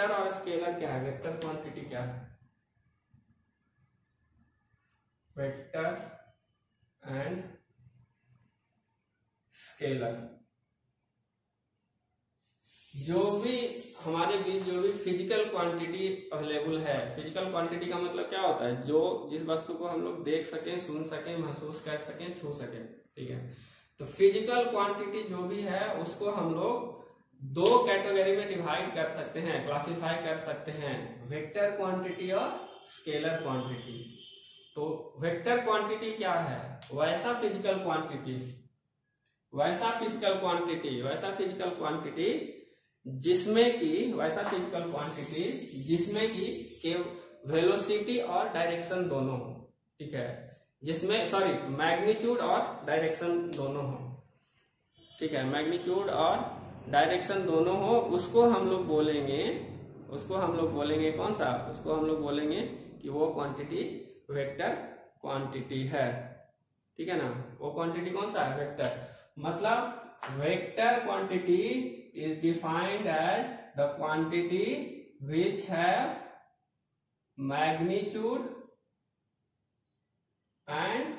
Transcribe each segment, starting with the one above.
Vector और scalar क्या है, वेक्टर क्वांटिटी क्या है, वेक्टर एंड स्केलर। जो भी हमारे बीच जो भी फिजिकल क्वांटिटी अवेलेबल है, फिजिकल क्वांटिटी का मतलब क्या होता है, जो जिस वस्तु को हम लोग देख सकें, सुन सकें, महसूस कर सकें, छू सकें, ठीक है। तो फिजिकल क्वांटिटी जो भी है उसको हम लोग दो कैटेगरी में डिवाइड कर सकते हैं, क्लासिफाई कर सकते हैं, वेक्टर क्वांटिटी और स्केलर क्वांटिटी। तो वेक्टर क्वांटिटी क्या है, वैसा फिजिकल क्वांटिटी, वैसा फिजिकल क्वांटिटी, वैसा फिजिकल क्वांटिटी जिसमें कि वेलोसिटी और डायरेक्शन दोनों हो, ठीक है, जिसमें मैग्नीट्यूड और डायरेक्शन दोनों हो, ठीक है, मैग्नीट्यूड और डायरेक्शन दोनों हो, उसको हम लोग बोलेंगे कौन सा, उसको हम लोग बोलेंगे कि वो क्वांटिटी वेक्टर क्वांटिटी है, ठीक है ना। वो क्वांटिटी कौन सा है, वेक्टर। मतलब vector quantity is defined as the quantity which have magnitude and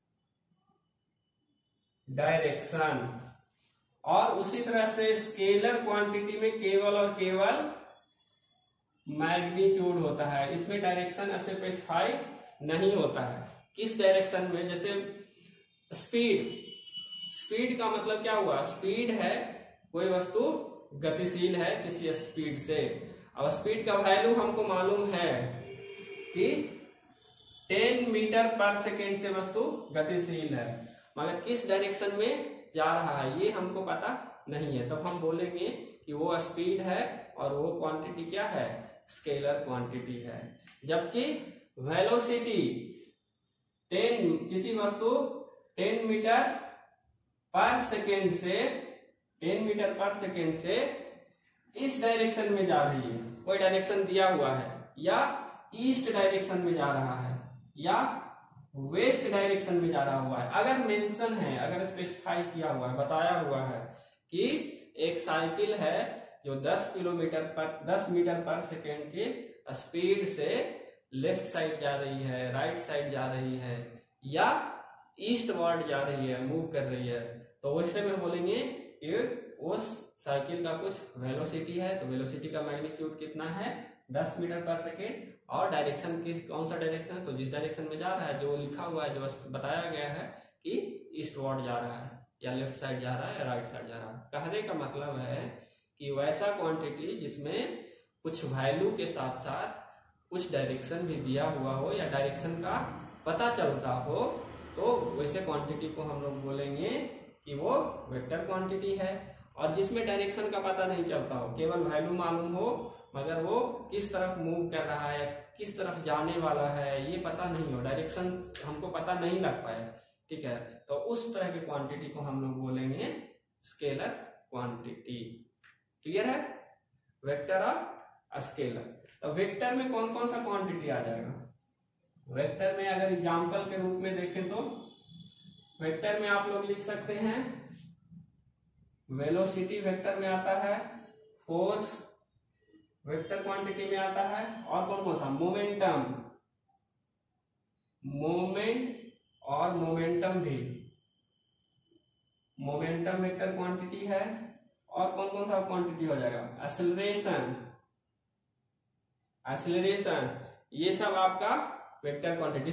direction. और उसी तरह से स्केलर क्वांटिटी में केवल और केवल मैग्नीट्यूड होता है, इसमें डायरेक्शन स्पेसिफाई नहीं होता है। किस डायरेक्शन में, जैसे स्पीड का मतलब क्या हुआ, स्पीड है कोई वस्तु गतिशील है किसी स्पीड से। अब स्पीड का वैल्यू हमको मालूम है कि 10 मीटर पर सेकेंड से वस्तु गतिशील है, मगर किस डायरेक्शन में जा रहा है ये हमको पता नहीं है, तब हम बोलेंगे कि वो स्पीड है और वो क्वांटिटी क्या है, स्केलर क्वांटिटी है। जबकि वेलोसिटी किसी वस्तु 10 मीटर पर सेकेंड से इस डायरेक्शन में जा रही है, कोई डायरेक्शन दिया हुआ है, या ईस्ट डायरेक्शन में जा रहा है या वेस्ट डायरेक्शन में जा रहा हुआ है, अगर मेंशन है, अगर स्पेसिफाई किया हुआ है, बताया हुआ है कि एक साइकिल है जो 10 मीटर पर सेकेंड के स्पीड से लेफ्ट साइड जा रही है, राइट साइड जा रही है, या ईस्ट वर्ड जा रही है, मूव कर रही है, तो वैसे में बोलेंगे कि उस साइकिल का कुछ वेलोसिटी है, तो वेलोसिटी का मैग्नीट्यूड कितना है, 10 मीटर पर सेकेंड, और डायरेक्शन कौन सा डायरेक्शन है, तो जिस डायरेक्शन में जा रहा है, जो लिखा हुआ है, जो बताया गया है कि ईस्ट वर्ड जा रहा है, या लेफ्ट साइड जा रहा है, या राइट साइड जा रहा है। कहने का मतलब है कि वैसा क्वांटिटी जिसमें कुछ वैल्यू के साथ साथ कुछ डायरेक्शन भी दिया हुआ हो या डायरेक्शन का पता चलता हो, तो वैसे क्वांटिटी को हम लोग बोलेंगे कि वो वेक्टर क्वांटिटी है। और जिसमें डायरेक्शन का पता नहीं चलता हो, केवल वैल्यू मालूम हो, मगर वो किस तरफ मूव कर रहा है, किस तरफ जाने वाला है, ये पता नहीं हो, डायरेक्शन हमको पता नहीं लग पाए, ठीक है, तो उस तरह की क्वांटिटी को हम लोग बोलेंगे स्केलर क्वांटिटी। क्लियर है, वेक्टर और स्केलर। तो वेक्टर में कौन कौन सा क्वांटिटी आ जाएगा, वेक्टर में अगर एग्जांपल के रूप में देखें तो वेक्टर में आप लोग लिख सकते हैं, वेलोसिटी वेक्टर में आता है, फोर्स वेक्टर क्वांटिटी में आता है, और कौन कौन सा, मोमेंटम, मोमेंट और मोमेंटम भी, मोमेंटम वेक्टर क्वांटिटी है। और कौन कौन सा क्वांटिटी हो जाएगा, एक्सेलरेशन, ये सब आपका वेक्टर क्वांटिटी।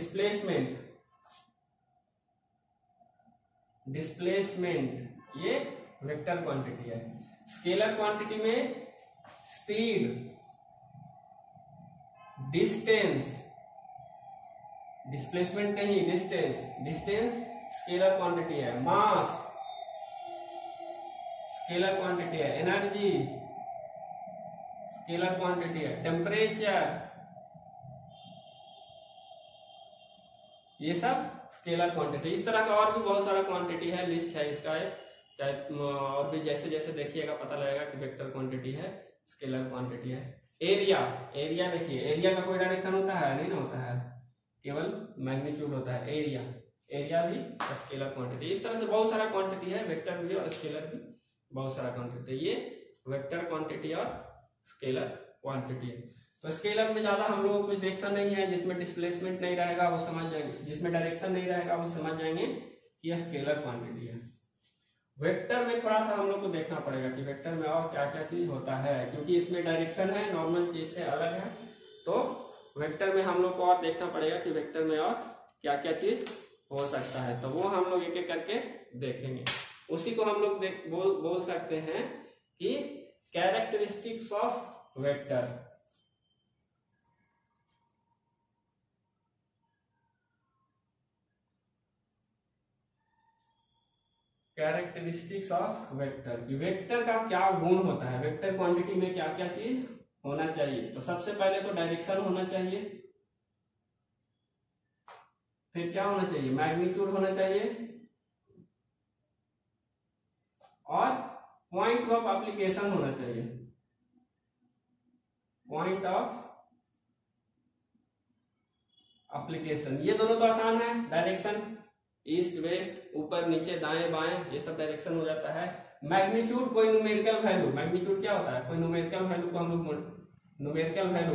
डिस्प्लेसमेंट ये वेक्टर क्वांटिटी है। स्केलर क्वांटिटी में स्पीड, डिस्टेंस, डिस्प्लेसमेंट नहीं, डिस्टेंस स्केलर क्वांटिटी है। मास स्केलर क्वांटिटी है। एनर्जी स्केलर क्वांटिटी है। टेम्परेचर, ये सब स्केलर क्वांटिटी। इस तरह का और भी बहुत सारा क्वांटिटी है, लिस्ट है इसका एक, चाहे और भी जैसे जैसे देखिएगा पता लगेगा कि वेक्टर क्वांटिटी है, स्केलर क्वांटिटी है। एरिया देखिए, एरिया का कोई डायरेक्शन होता है नहीं ना, होता है, केवल मैग्नीट्यूड होता है। एरिया भी स्केलर क्वांटिटी। इस तरह से बहुत सारा क्वांटिटी है, वेक्टर भी और स्केलर भी बहुत सारा क्वांटिटी। ये वेक्टर क्वांटिटी और स्केलर क्वांटिटी है। तो स्केलर में ज्यादा हम लोगों को कुछ देखना नहीं है, जिसमें डिस्प्लेसमेंट नहीं रहेगा वो समझ जाएंगे, जिसमें डायरेक्शन नहीं रहेगा वो समझ जाएंगे कि यह स्केलर क्वांटिटी है। वेक्टर में थोड़ा सा हम लोग को देखना पड़ेगा कि वेक्टर में और क्या क्या चीज होता है, क्योंकि इसमें डायरेक्शन है, नॉर्मल चीज से अलग है। तो वेक्टर में हम लोग को और देखना पड़ेगा कि वेक्टर में और क्या क्या चीज हो सकता है, तो वो हम लोग एक एक करके देखेंगे। उसी को हम लोग बोल सकते हैं कि characteristics of vector. Characteristics of vector, vector का क्या गुण होता है, वेक्टर क्वांटिटी में क्या क्या चीज होना चाहिए। तो सबसे पहले तो डायरेक्शन होना चाहिए, फिर क्या होना चाहिए, मैग्नीट्यूड होना चाहिए, और पॉइंट ऑफ एप्लीकेशन होना चाहिए। पॉइंट ऑफ एप्लीकेशन, ये दोनों तो आसान है, डायरेक्शन ईस्ट वेस्ट, ऊपर नीचे दाएं बाएं, ये सब डायरेक्शन हो जाता है। मैग्नीट्यूड कोई न्यूमेरिकल वैल्यू, मैग्नीट्यूड क्या होता है, कोई न्यूमेरिकल वैल्यू को हम लोग न्यूमेरिकल वैल्यू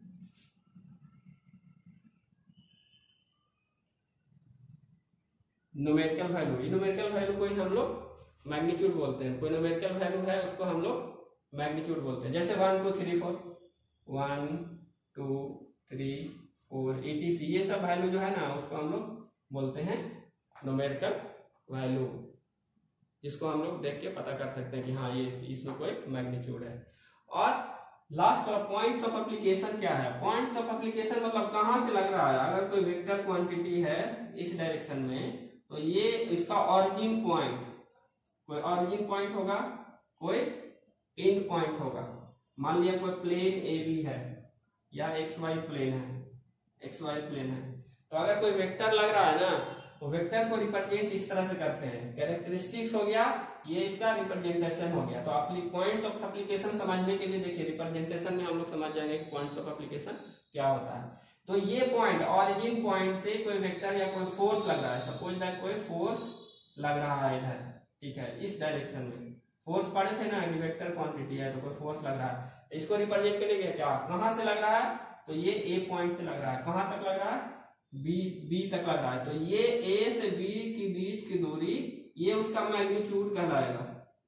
न्यूमेरिकल वैल्यू को ही हम लोग मैग्नीट्यूड बोलते हैं। कोई न्यूमेरिकल वैल्यू है उसको हम लोग मैग्नीट्यूड बोलते हैं, जैसे 1 2 3 4 1 2 3 4 etc, ये सब वैल्यू जो है ना उसको हम लोग बोलते हैं न्यूमेरिकल वैल्यू, जिसको हम लोग देख के पता कर सकते हैं कि हाँ ये इसमें कोई मैग्नीट्यूड है। और लास्ट वाला पॉइंट्स ऑफ एप्लीकेशन क्या है, पॉइंट्स ऑफ एप्लीकेशन मतलब कहां से लग रहा है। अगर कोई वेक्टर क्वांटिटी है इस डायरेक्शन में, तो ये इसका ऑरिजिन पॉइंट, कोई ऑरिजिन पॉइंट होगा, कोई एंड पॉइंट होगा। मान लिया कोई प्लेन ए बी है या XY प्लेन है, तो अगर कोई वेक्टर लग रहा है ना, तो वेक्टर को रिप्रेजेंट इस तरह से करते हैं। कैरेक्टरिस्टिक्स हो गया, ये इसका रिप्रेजेंटेशन हो गया। तो पॉइंट्स ऑफ एप्लीकेशन समझने के लिए देखिए, रिप्रेजेंटेशन में हम लोग समझ जाएंगे कि पॉइंट्स ऑफ एप्लीकेशन क्या होता है। तो ये पॉइंट, ऑरिजिन पॉइंट से कोई वेक्टर या कोई फोर्स लग रहा है, सपोज दैट कोई फोर्स लग रहा है इधर, ठीक है, इस डायरेक्शन में फोर्स पढ़े थे ना कि वेक्टर क्वांटिटी है तो कोई फोर्स लग रहा है, इसको रिप्रेजेंट करेंगे क्या, कहां से लग रहा है, तो ये ए पॉइंट से लग रहा है, कहां तक लग रहा है, बी तक लग रहा है। तो ये ए से बी के बीच की दूरी, ये उसका मैग्नीट्यूड कहलाएगा,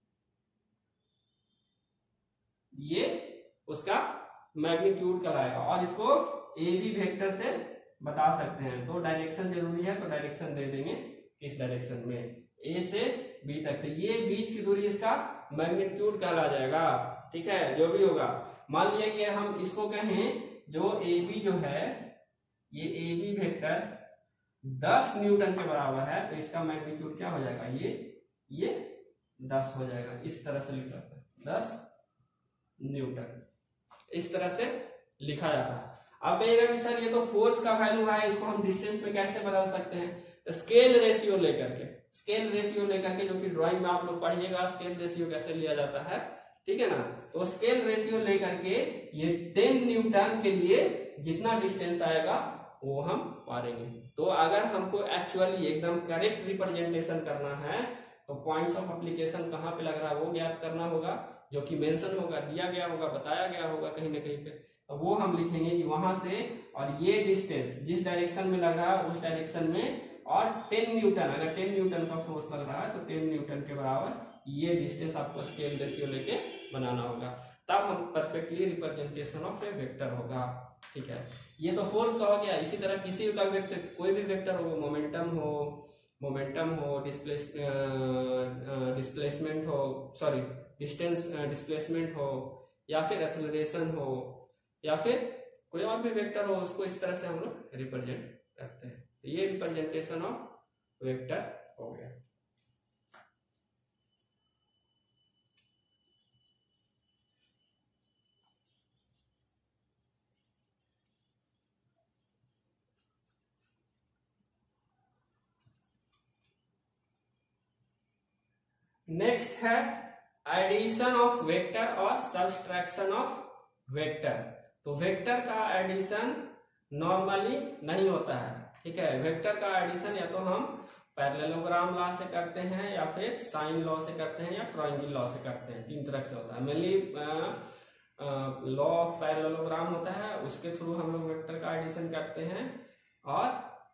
ये उसका मैग्नीट्यूड कहलाएगा। और इसको ए बी वेक्टर से बता सकते हैं। तो डायरेक्शन जरूरी है, तो डायरेक्शन दे देंगे इस डायरेक्शन में ए से बी तक, तो ये बीच की दूरी इसका मैग्नीट्यूड कहला जाएगा, ठीक है, जो भी होगा। मान लिया कि हम इसको कहें जो ए बी जो है, ये ए बी वेक्टर 10 न्यूटन के बराबर है, तो इसका मैग्नीट्यूड क्या हो जाएगा, ये 10 हो जाएगा। इस तरह से लिखा जाता है 10 न्यूटन, इस तरह से लिखा जाता है। अब कहिएगा कि सर ये तो फोर्स का वैल्यू है, इसको हम डिस्टेंस में कैसे बदल सकते हैं, तो स्केल रेशियो लेकर के, जो कि ड्राइंग में आप लोग पढ़िएगा स्केल रेशियो कैसे लिया जाता है, ठीक है ना। तो स्केल रेशियो लेकर के ये 10 न्यूटन के लिए जितना डिस्टेंस आएगा वो हम पारेंगे। तो अगर हमको एक्चुअली एकदम करेक्ट रिप्रेजेंटेशन करना है, तो पॉइंट्स ऑफ एप्लीकेशन कहाँ पे लग रहा है वो ज्ञात करना होगा, जो कि मेंशन होगा, दिया गया होगा, बताया गया होगा कहीं ना कहीं पे। तो वो हम लिखेंगे कि वहां से और ये डिस्टेंस जिस डायरेक्शन में लग रहा है उस डायरेक्शन में, और 10 न्यूटन, अगर 10 न्यूटन का फोर्स लग रहा है तो 10 न्यूटन के बराबर ये डिस्टेंस आपको स्केल रेशियो लेके बनाना होगा, तब हम perfectly representation of a vector होगा, ठीक है। ये तो फोर्स का हो गया। इसी तरह किसी का वेक्टर, कोई भी वेक्टर हो, मोमेंटम हो, डिस्प्लेसमेंट हो, सॉरी डिस्टेंस डिस्प्लेसमेंट हो, या फिर एक्सेलरेशन हो, या फिर कोई और भी वेक्टर हो, उसको इस तरह से हम लोग रिप्रेजेंट करते हैं। तो ये रिप्रेजेंटेशन ऑफ वेक्टर हो गया। नेक्स्ट है एडिशन ऑफ वेक्टर और सब्सट्रैक्शन ऑफ वेक्टर। तो वेक्टर का एडिशन नॉर्मली नहीं होता है, ठीक है। वेक्टर का एडिशन या तो हम पैरेललोग्राम लॉ से करते हैं, या फिर साइन लॉ से करते हैं, या ट्रायंगल लॉ से करते हैं। 3 तरह से होता है। मेनली लॉ ऑफ पैरेललोग्राम होता है, उसके थ्रू हम लोग वेक्टर का एडिशन करते हैं, और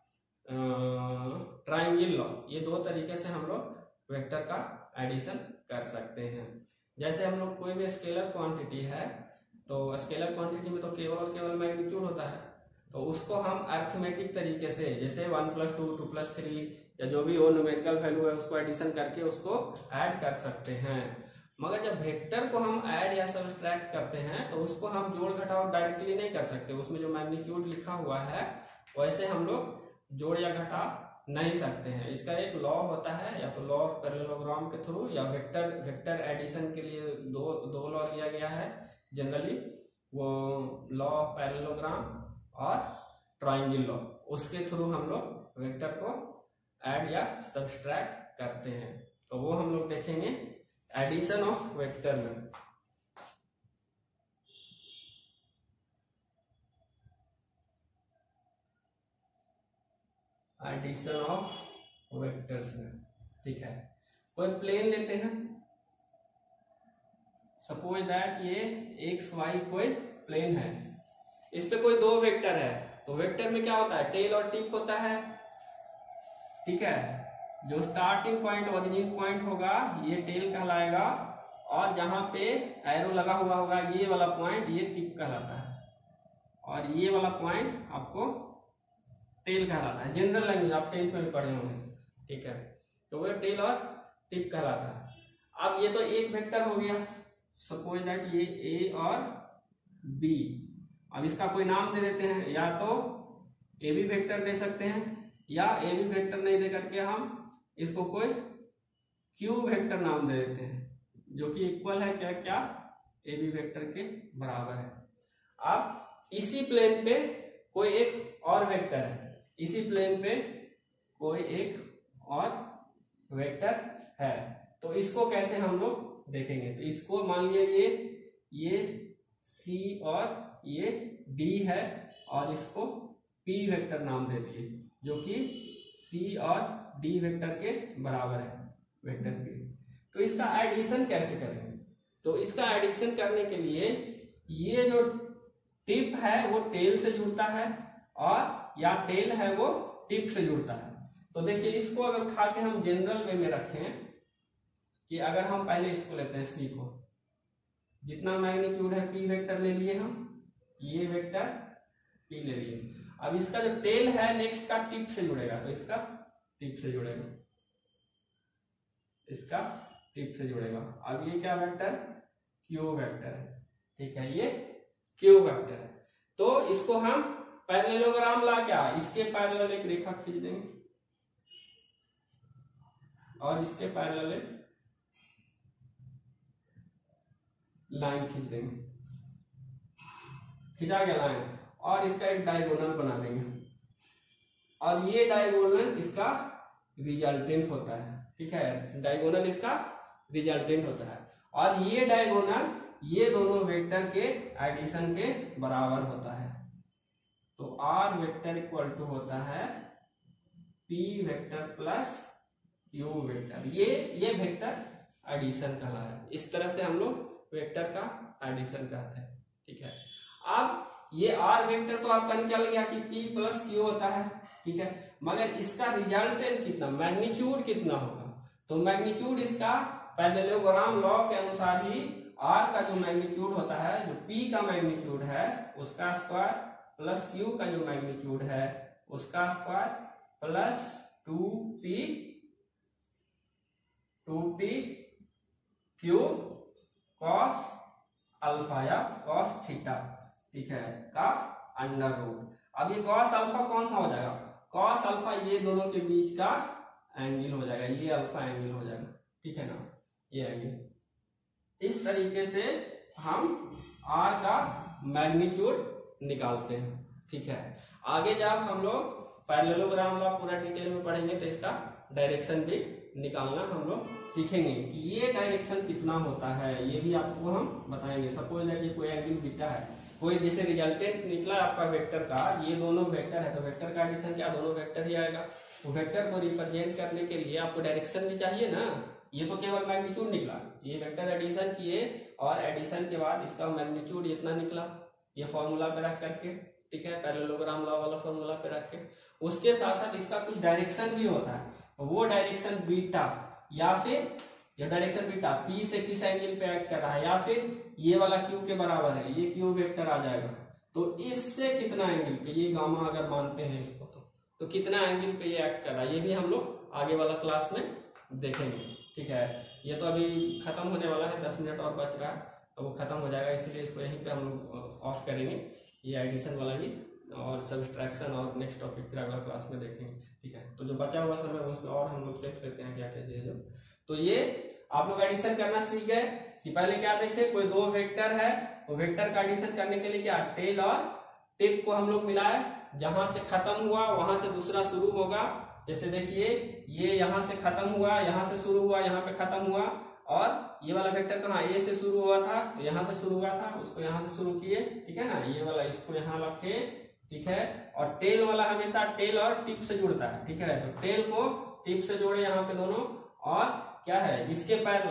ट्रायंगल लॉ, ये दो तरीके से हम लोग वेक्टर का एडिशन कर सकते हैं। जैसे हम लोग कोई भी स्केलर क्वांटिटी है, तो स्केलर क्वांटिटी में तो केवल और केवल मैग्नीट्यूड होता है, तो उसको हम अर्थमेटिक तरीके से, जैसे 1 + 2 2 + 3 या जो भी वो न्यूमेरिकल वैल्यू है उसको एडिशन करके उसको ऐड कर सकते हैं। मगर जब वेक्टर को हम ऐड या सब्सट्रैक्ट करते हैं तो उसको हम जोड़ घटाव डायरेक्टली नहीं कर सकते, उसमें जो मैग्नीट्यूड लिखा हुआ है वैसे हम लोग जोड़ या घटा नहीं सकते हैं। इसका एक लॉ होता है, या तो लॉ ऑफ पैरेललोग्राम के थ्रू, या वेक्टर एडिशन के लिए दो लॉ दिया गया है जनरली, वो लॉ ऑफ पैरेललोग्राम और ट्रायंगल लॉ, उसके थ्रू हम लोग वेक्टर को ऐड या सब्सट्रैक्ट करते हैं। तो वो हम लोग देखेंगे एडिशन ऑफ वेक्टर में। एडिशन ऑफ वेक्टर्स में, ठीक है। कोई प्लेन लेते हैं, सपोज दैट ये एक्स वाई कोई प्लेन है, इस पे कोई दो वेक्टर है, तो वेक्टर में क्या होता है, टेल और टिप होता है, ठीक है। जो स्टार्टिंग पॉइंट ओरिजिन पॉइंट होगा ये टेल कहलाएगा, और जहां पे एरो लगा हुआ होगा ये वाला पॉइंट ये टिप कहलाता है, और ये वाला पॉइंट आपको टेल कहलाता है। जनरल लैंग्वेज आप 10th में भी पढ़े होंगे, ठीक है। तो वो टेल और टिप कहलाता है। अब ये तो एक वेक्टर हो गया, सपोज दैट ये ए और बी। अब इसका कोई नाम दे देते हैं, या तो ए बी वेक्टर दे सकते हैं, या ए बी वेक्टर नहीं दे करके हम इसको कोई क्यू वेक्टर नाम दे देते हैं, जो कि इक्वल है क्या क्या ए बी वेक्टर के बराबर है। अब इसी प्लेन पे कोई एक और वेक्टर है, इसी प्लेन पे कोई एक और वेक्टर है, तो इसको कैसे हम लोग देखेंगे। तो इसको मान लिया ये सी और ये डी है, और इसको पी वेक्टर नाम दे दिए, जो कि सी और डी वेक्टर के बराबर है वेक्टर पी। तो इसका एडिशन कैसे करेंगे, तो इसका एडिशन करने के लिए ये जो टिप है वो टेल से जुड़ता है, और या टेल है वो टिप से जुड़ता है। तो देखिए इसको अगर उठा के हम जनरल वे में रखें, कि अगर हम पहले इसको लेते हैं सी को, जितना मैग्नीट्यूड है पी वेक्टर ले लिए हम, ये वेक्टर पी ले लिए। अब इसका जो टेल है नेक्स्ट का टिप से जुड़ेगा, तो इसका टिप से जुड़ेगा, इसका टिप से जुड़ेगा। अब ये क्या वेक्टर, क्यू वेक्टर है, ठीक है, ये क्यू वेक्टर है। तो इसको हम पैरेललोग्राम ला क्या, इसके पैरेलल एक रेखा खींच देंगे, और इसके पैरेलल एक लाइन खींच देंगे, खिंचा गया लाइन, और इसका एक डायगोनल बना देंगे, और ये डायगोनल इसका रिजल्टेंट होता है, ठीक है, डायगोनल इसका रिजल्टेंट होता है। और ये डायगोनल ये दोनों वेक्टर के एडिशन के बराबर होता है। तो आर वेक्टर इक्वल टू होता है P vector plus Q vector, ये वेक्टर एडिशन कहलाता है। इस तरह से हम लोग वेक्टर का एडिशन कहते हैं, ठीक है। अब ये आर वेक्टर तो आपका निकल गया कि पी प्लस क्यू होता है, ठीक है, मगर इसका रिजल्टेंट कितना, मैग्नीट्यूड कितना होगा, तो मैग्नीट्यूड इसका पैरेललोग्राम लॉ के अनुसार ही आर का जो मैग्नीट्यूड होता है, जो पी का मैग्नीट्यूड है उसका स्क्वायर प्लस क्यू का जो मैग्नीट्यूड है उसका square plus 2p Q cos alpha या कॉस थीटा, ठीक है, का अंडर रूट। अब ये कॉस अल्फा कौन सा हो जाएगा, कॉस अल्फा ये दोनों के बीच का एंगल हो जाएगा, ये अल्फा एंगल हो जाएगा, ठीक है ना, ये एंगल। इस तरीके से हम आर का मैग्नीट्यूड निकालते हैं, ठीक है। आगे जब हम लोग पैरेललोग्राम लॉ पूरा डिटेल में पढ़ेंगे तो इसका डायरेक्शन भी निकालना हम लोग सीखेंगे कि ये डायरेक्शन कितना होता है, ये भी आपको हम बताएंगे। सपोज दैट ये कोई एंगल बीटा है, कोई जैसे रिजल्टेंट निकला आपका वेक्टर का, ये दोनों वेक्टर है, तो वेक्टर का एडिशन क्या, दोनों वेक्टर ही आएगा। तो वेक्टर को रिप्रेजेंट करने के लिए आपको डायरेक्शन भी चाहिए ना, ये तो केवल मैग्नीट्यूड निकला, ये वेक्टर एडिशन किए और एडिशन के बाद इसका मैग्नीट्यूड इतना निकला, ये फॉर्मूला पे रख करके, ठीक है, पैरेललोग्राम लॉ वाला फॉर्मूला पे रख के। उसके साथ साथ इसका कुछ डायरेक्शन भी होता है, वो डायरेक्शन बीटा, या फिर ये डायरेक्शन बीटा पी से किस एंगल पे एक्ट कर रहा है, या फिर ये वाला क्यू के बराबर है, ये क्यू वेक्टर आ जाएगा, तो इससे कितना एंगल पे, ये गामा अगर मानते हैं इसको, तो कितना एंगल पे ये एक्ट कर रहा है, ये भी हम लोग आगे वाला क्लास में देखेंगे, ठीक है। ये तो अभी खत्म होने वाला है, 10 मिनट और बच रहा है, तो वो खत्म हो जाएगा, इसलिए इसको यहीं पे हम लोग ऑफ करेंगे, ये एडिशन वाला ही, और सब्सट्रैक्शन और नेक्स्ट टॉपिक फिर अगला क्लास में देखेंगे, ठीक है। तो जो बचा हुआ समय उसमें और हम लोग देख लेते हैं क्या क्या चीज है। तो ये आप लोग एडिशन करना सीख गए कि पहले क्या देखे, कोई दो वेक्टर है तो वेक्टर का एडिशन करने के लिए क्या, टेल और टिप को हम लोग मिलाए, जहां से खत्म हुआ वहां से दूसरा शुरू होगा। जैसे देखिए ये यहाँ से खत्म हुआ, यहाँ से शुरू हुआ, यहाँ पे खत्म हुआ, और ये वाला वेक्टर कहाँ, ए से शुरू हुआ था तो यहाँ से शुरू हुआ था, उसको यहाँ से शुरू किए, ठीक है ना, ये वाला इसको यहाँ रखे, ठीक है। और टेल वाला हमेशा टेल और टिप से जुड़ता है, ठीक है, तो टेल को टिप से जोड़े यहाँ पे दोनों, और क्या है इसके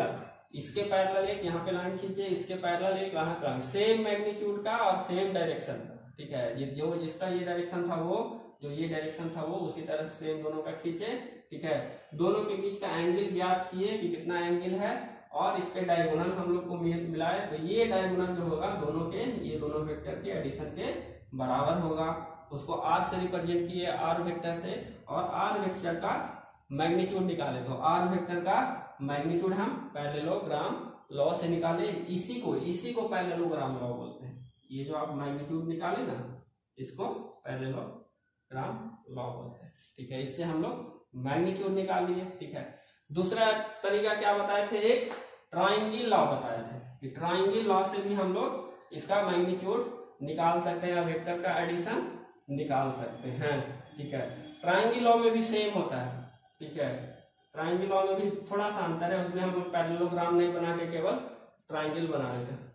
पैरेलल एक यहाँ पे लाइन खींचे, इसके पैरेलल एक यहाँ पे, सेम मैग्नीट्यूड का और सेम डायरेक्शन का, ठीक है। ये जो जिसका ये डायरेक्शन था वो, जो ये डायरेक्शन था वो, उसी तरह से सेम दोनों का खींचे, ठीक है। दोनों के बीच का एंगल ज्ञात किए कि कितना एंगल है, और इसके डायगोनल हम लोग को मिलाए, तो ये डायगोनल जो होगा दोनों के, ये दोनों वेक्टर के एडिशन के बराबर होगा। उसको आर से रिप्रेजेंट किए, आर वेक्टर से, और आर वेक्टर का मैग्नीट्यूड निकाले, तो आर वेक्टर का मैग्नीट्यूड हम पैरेललोग्राम लॉ से निकाले, इसी को पैरेललोग्राम लॉ बोलते हैं। ये जो आप मैग्नीट्यूड निकाले ना, इसको पैरेललोग्राम लॉ बोलते हैं, ठीक है। इससे हम लोग मैग्नीट्यूड निकाल लिए, ठीक है। दूसरा तरीका क्या बताए थे, एक ट्रायंगल लॉ बताए थे कि ट्रायंगल लॉ से भी हम लोग इसका मैग्नीट्यूड निकाल सकते हैं, वेक्टर का एडिशन निकाल सकते हैं, ठीक है। ट्रायंगल लॉ में भी सेम होता है, ठीक है। ट्रायंगल लॉ में भी थोड़ा सा अंतर है, उसमें हम लोग पैरेललोग्राम नहीं बना के केवल ट्रायंगल बना देते हैं।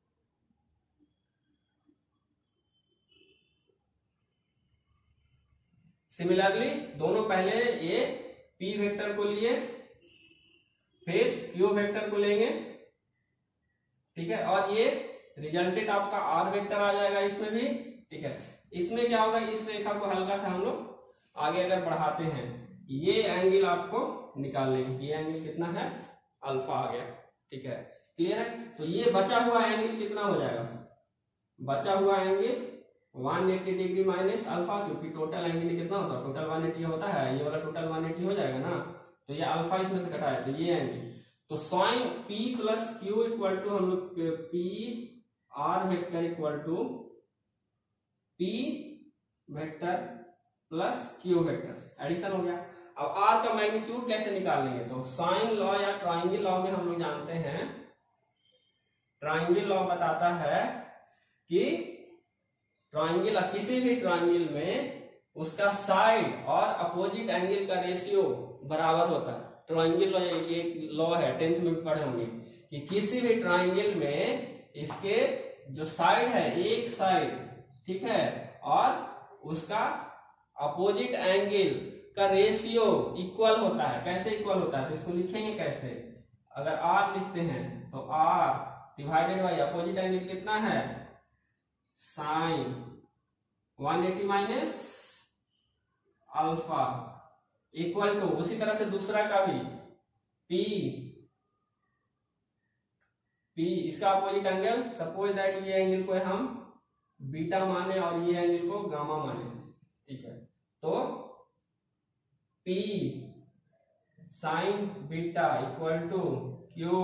सिमिलरली दोनों पहले ये P वेक्टर को लिए, फिर Q वेक्टर को लेंगे, ठीक है, और ये रिजल्टेंट आपका R वेक्टर आ जाएगा इसमें भी, ठीक है। इसमें क्या होगा, इस रेखा को हल्का सा हम लोग आगे अगर बढ़ाते हैं, ये एंगल आपको निकाल लेंगे, ये एंगल कितना है, अल्फा आ गया, ठीक है, क्लियर है। तो ये बचा हुआ एंगल कितना हो जाएगा, बचा हुआ एंगल 180 डिग्री माइनस अल्फा, क्योंकि टोटल एंगल कितना होता है, टोटल 180 होता है, ये वाला टोटल 180 हो जाएगा ना, तो ये अल्फा इसमें से घटा है, तो ये एंगल, तो sine P plus Q equal to हम लोग P R vector equal to P vector plus Q vector, addition हो गया। अब R का मैग्नीट्यूड कैसे निकालेंगे, तो साइन लॉ या ट्रायंगल लॉ में हम लोग जानते हैं, ट्रायंगल लॉ बताता है कि ट्रायंगल, किसी भी ट्रायंगल में उसका साइड और अपोजिट एंगल का रेशियो बराबर होता है। ट्रायंगल लॉ ये लॉ है, 10th में पढ़े होंगे कि किसी भी ट्रायंगल में इसके जो साइड है, एक साइड, ठीक है, और उसका अपोजिट एंगल का रेशियो इक्वल होता है। कैसे इक्वल होता है, तो इसको लिखेंगे कैसे, अगर R लिखते हैं तो R divided by opposite angle कितना है, sine 180 minus alpha equal to, उसी तरह से दूसरा का भी P इसका अपोजिट एंगल, सपोज दैट ये एंगल को हम बीटा माने और ये एंगल को गामा माने, ठीक है, तो P sine beta equal to Q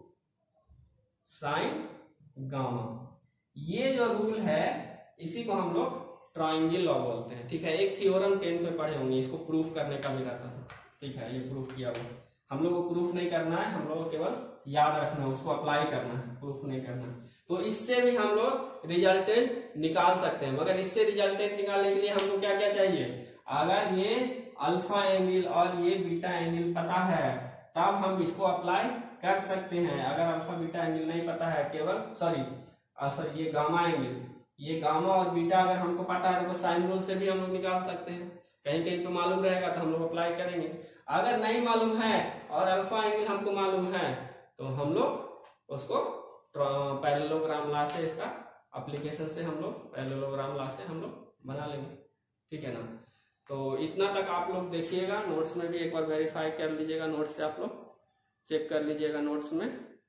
sine gamma. ये जो रूल है इसी को हम लोग ट्रायंगल लॉ बोलते हैं, ठीक है। एक थ्योरम 10th में पढ़े होंगे, इसको प्रूफ करने का भी रहता था, ठीक है, ये प्रूफ किया हुआ, हम लोग को प्रूफ नहीं करना है, हम लोग को केवल याद रखना है, उसको अप्लाई करना है, प्रूफ नहीं करना है। तो इससे भी हम लोग रिजल्टेंट निकाल सकते हैं, मगर इससे रिजल्टेंट निकालने के लिए हमको क्या क्या चाहिए, अगर ये अल्फा एंगल और ये बीटा एंगल पता है तब हम इसको अप्लाई कर सकते हैं। अगर अल्फा बीटा एंगल नहीं पता है, केवल सॉरी ये गामा एंगल, ये गामा और बीटा अगर हमको पता है तो साइन रूल से भी हम लोग निकाल सकते हैं, कहीं कहीं पे मालूम रहेगा तो हम लोग अप्लाई करेंगे। अगर नहीं मालूम है और अल्फा एंगल हमको मालूम है तो हम लोग उसको पैरेललोग्राम लॉ से, इसका एप्लीकेशन से हम लोग पैरेललोग्राम लॉ से हम लोग बना लेंगे। ठीक है ना। तो इतना तक आप लोग देखिएगा, नोट्स में भी एक बार वेरीफाई कर लीजिएगा, नोट्स से आप लोग चेक कर लीजिएगा नोट्स में।